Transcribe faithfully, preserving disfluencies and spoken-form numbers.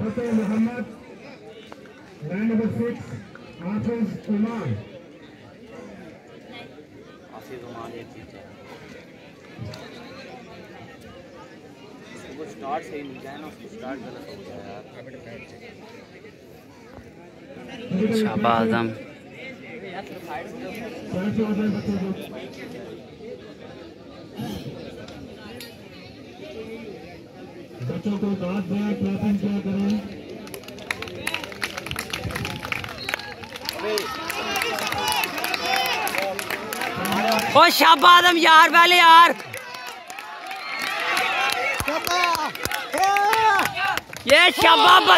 फतेह Mohammad, line number six Hafiz Uman. Hafiz उमान एक चीज है, उसको स्टार्ट सही मिल जाए ना, उसको स्टार्ट गलत हो गया यार। शाबाश आदम। बच्चों को दाद दें, क्लैपिंग किया करें। ओ शाबाश आदम यार, पहले यार ये शाबाश।